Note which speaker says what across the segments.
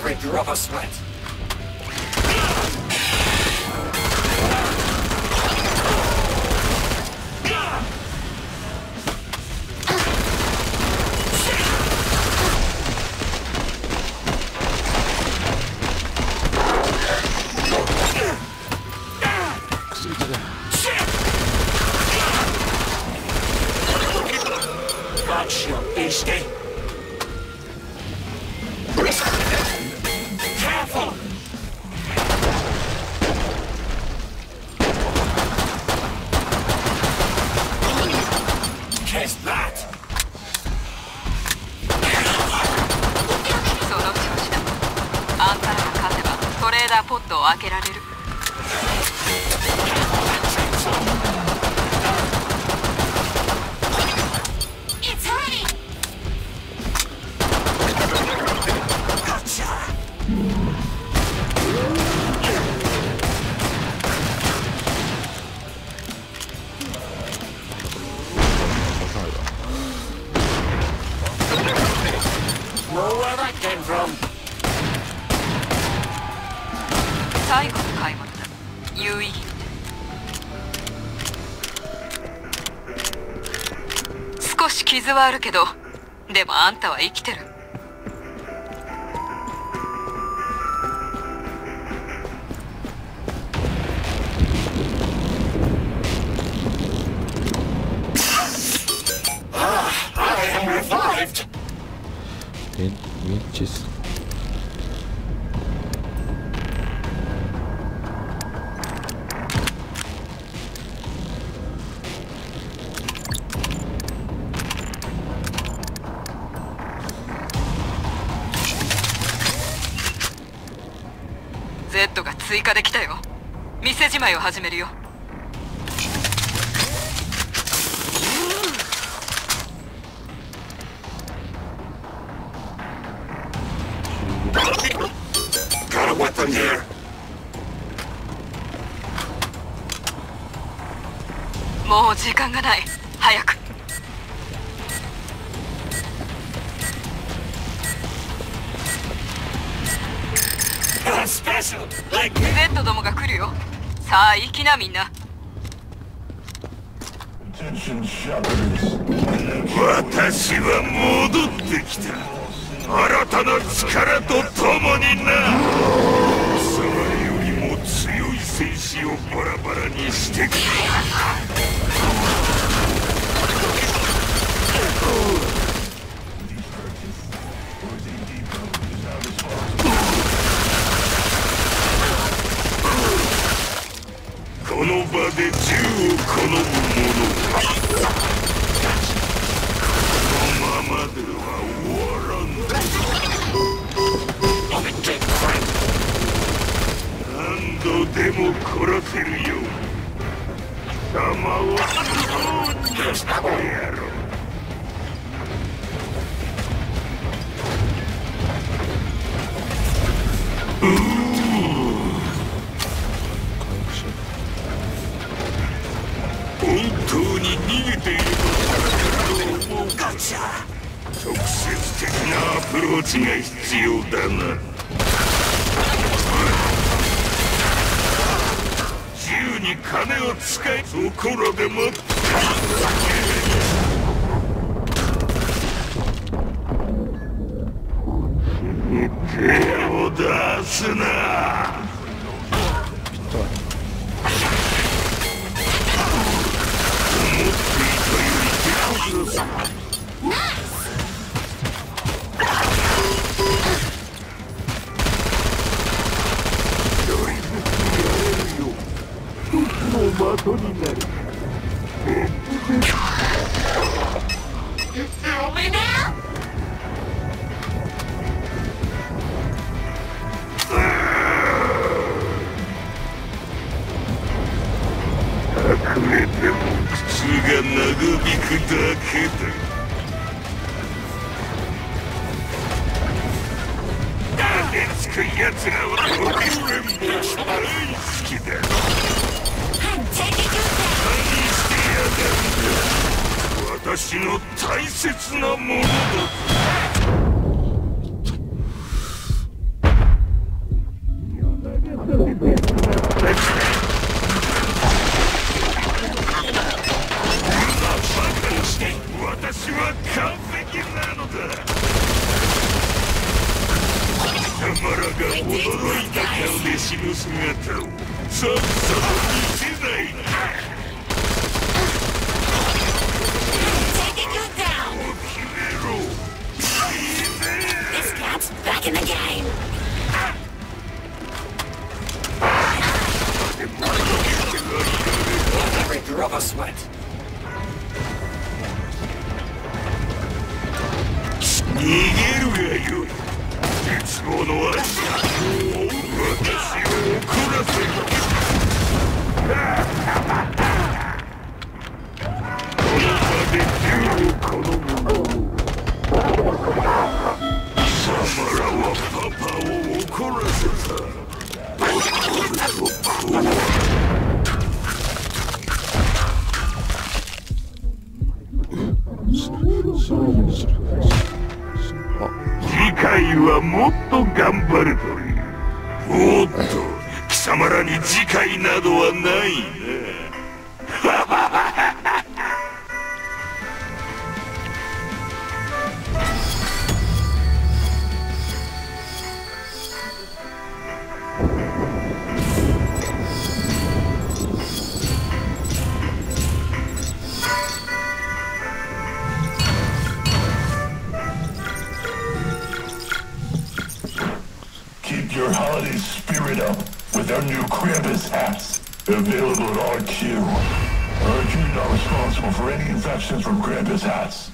Speaker 1: every drop of sweat. Watch your beastie. Careful! Kiss that!
Speaker 2: その調子だ。あんたらが勝てばトレーダーポットを開けられる。最後の買い物だ。有意義。少し傷はあるけど、でもあんたは生きてる。Z が追加できたよ。店じまいを始めるよ。
Speaker 1: Got a weapon here.
Speaker 2: もう時間がない。早く。Z どもが来るよ。さあ行きなみんな。
Speaker 3: 私は戻ってきた。新たな力と共にな。それよりも強い戦士をバラバラにしてくれ。この場で銃を好む者はこのままでは終わらん。何度でも殺せるよ。弾をしてやろう。本当に逃げているのか。直接的なアプローチが必要だな。自由に金を使え。そこらで待って。手を出すな。的になる。隠れても口が長引くだけだ。投げつく奴らは俺も大好きだ。私の大切なものだ。 の姿をさっさと見せないか。
Speaker 1: Taking you down!
Speaker 3: 決めろ。
Speaker 1: This cat's back in the game! Every drop of sweat!
Speaker 3: 逃げるがよい。絶望の足だ。私を怒らせろ。この場で銃を好む。貴様らはパパを怒らせた。次回はもっと頑張るという。おっと、貴様らに次回などはないな。
Speaker 4: Keep your holiday spirit up with our new Krampus hats. Available at RQ. RQ is not responsible for any infections from Krampus hats.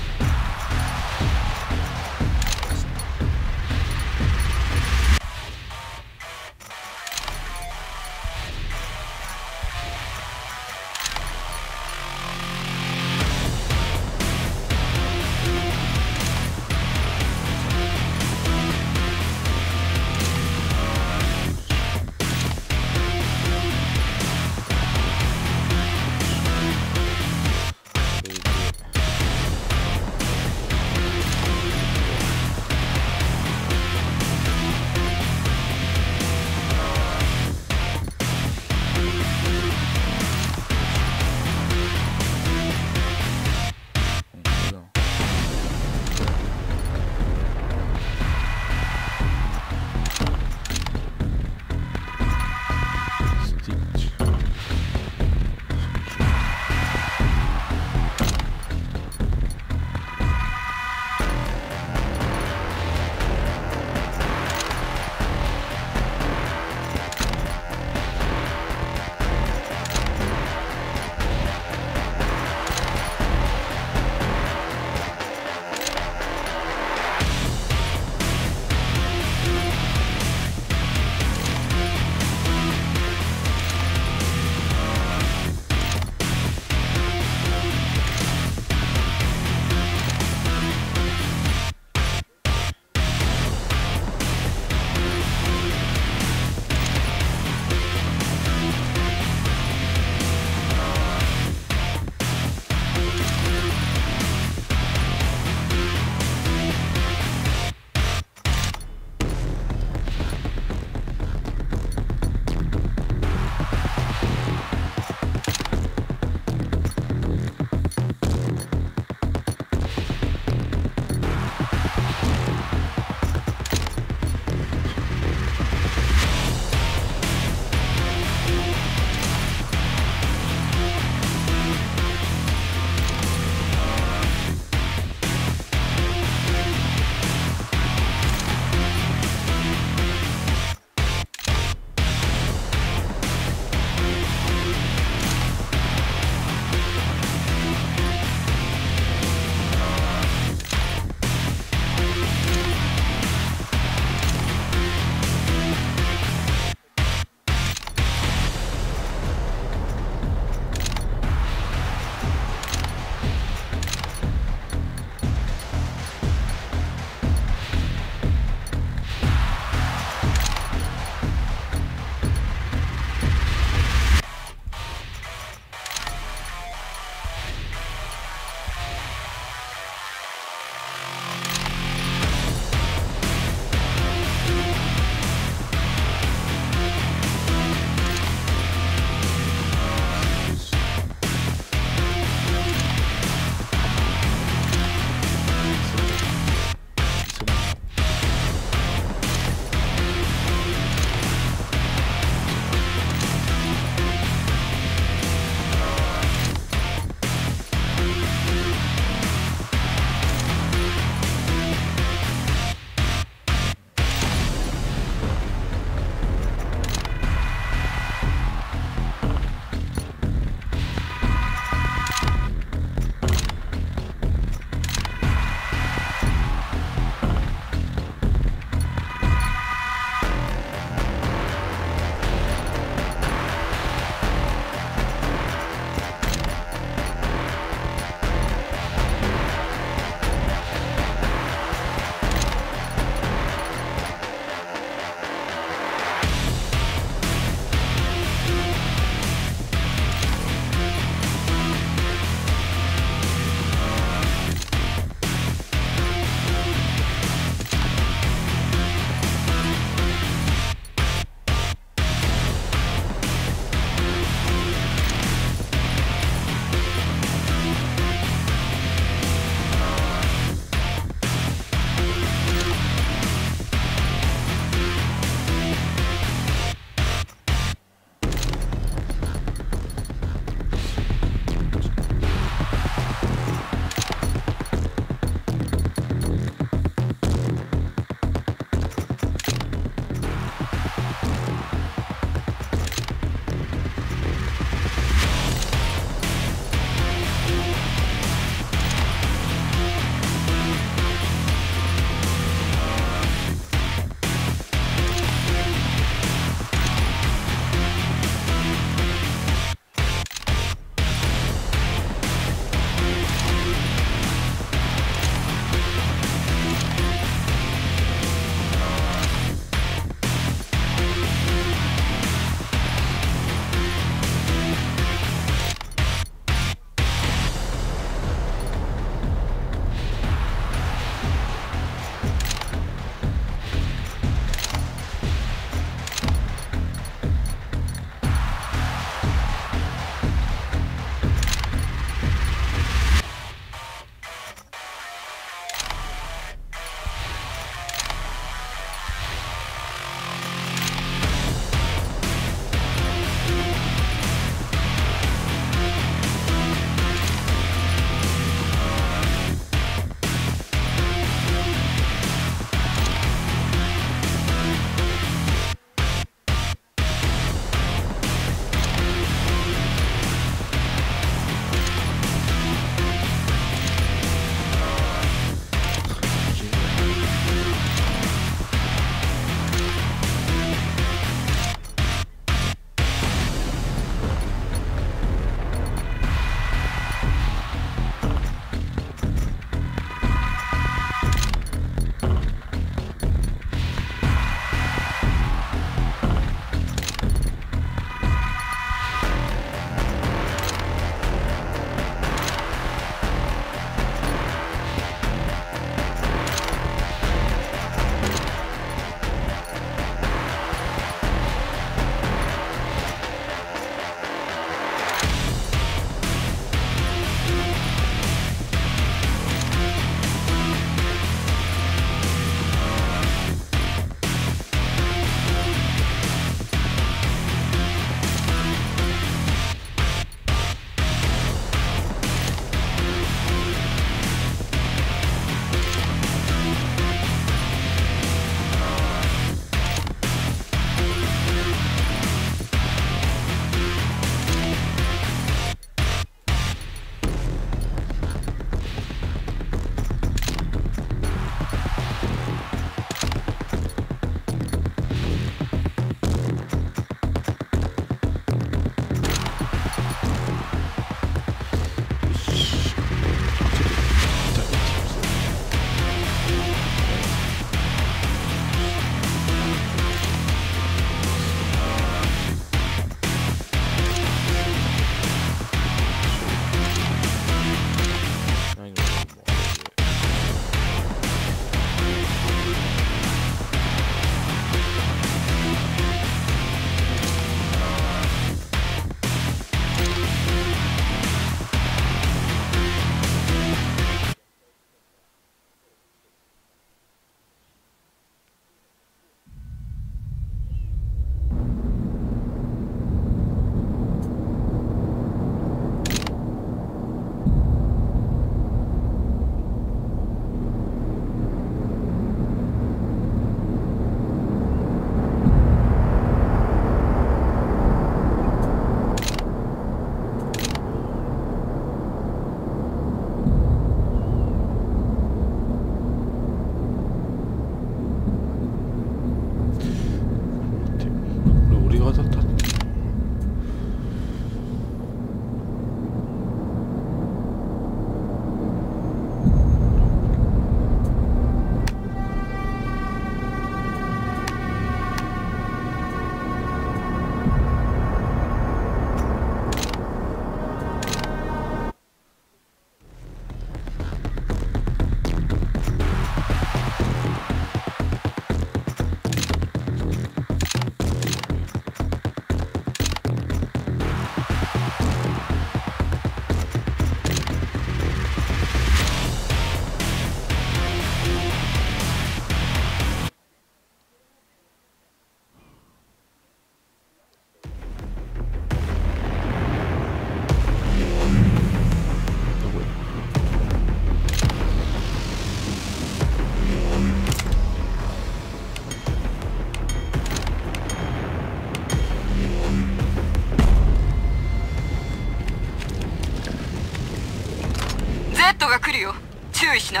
Speaker 2: 意しな。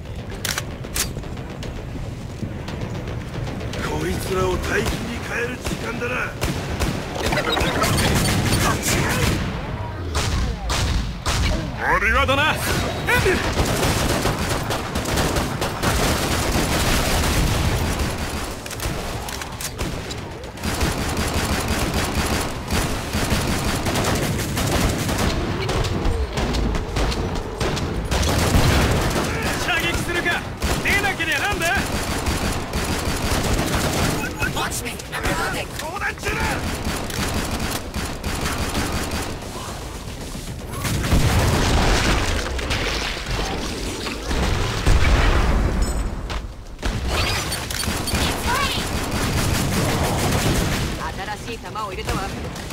Speaker 3: こいつらを大金に変える時間だな。ありがとな。射撃するか。出なけりゃなんだ。
Speaker 1: Watch me. I'm reloading.
Speaker 3: 相談中だ。
Speaker 2: 新しい弾を入れたわ。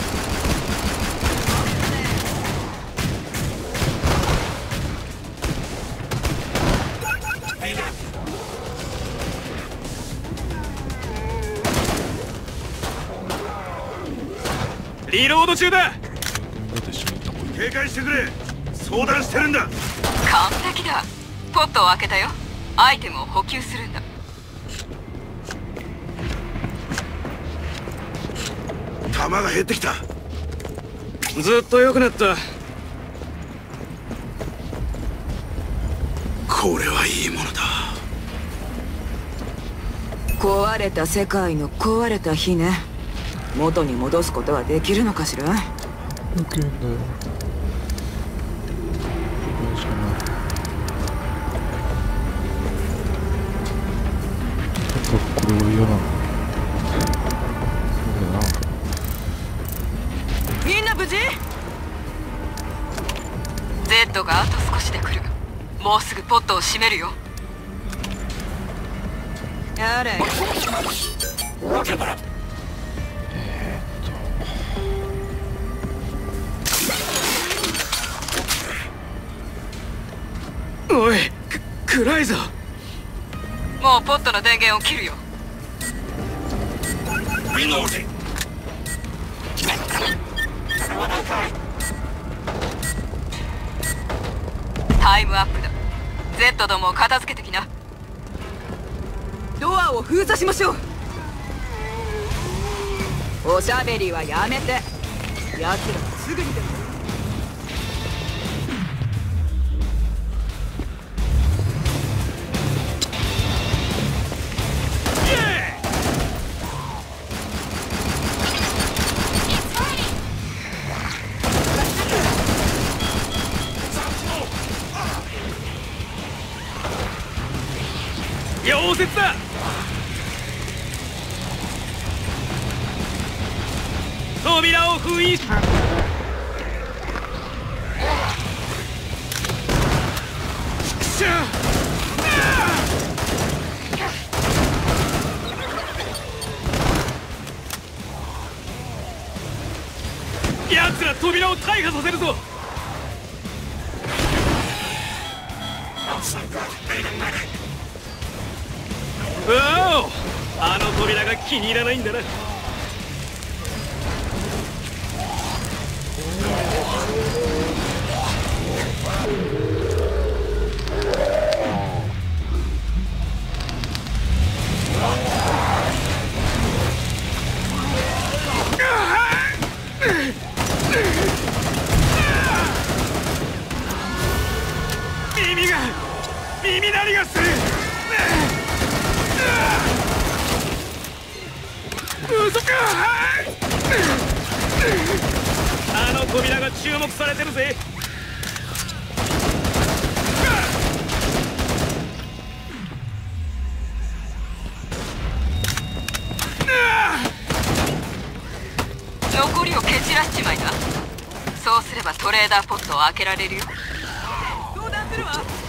Speaker 3: リロード中だ。警戒してくれ。相談してるんだ。
Speaker 2: 完璧だ。ポットを開けたよ。アイテムを補給するんだ。
Speaker 3: 弾が減ってきた。ずっと良くなった。これはいいものだ。
Speaker 5: 壊れた世界の壊れた日ね。元に戻すことはできるのかしら。
Speaker 6: 여기는 거꾸로요.
Speaker 5: みんな無事？
Speaker 2: Z があと少しで来る。もうすぐポットを閉めるよ。
Speaker 5: やれ。
Speaker 1: Roger that.
Speaker 3: おい、暗いぞ。
Speaker 2: もうポットの電源を切るよ。
Speaker 1: Reloading.
Speaker 2: タイムアップだ。Z どもを片付けてきな。
Speaker 5: ドアを封鎖しましょう。おしゃべりはやめて。奴らすぐにでも。
Speaker 3: 溶接だ。扉を封印。奴ら扉を大破させるぞ。おお、あの扉が気に入らないんだな。耳鳴りがする。あの扉が注目されてるぜ。
Speaker 2: 残りを蹴散らしちまいな。そうすればトレーダーポットを開けられるよ。
Speaker 5: 相談するわ。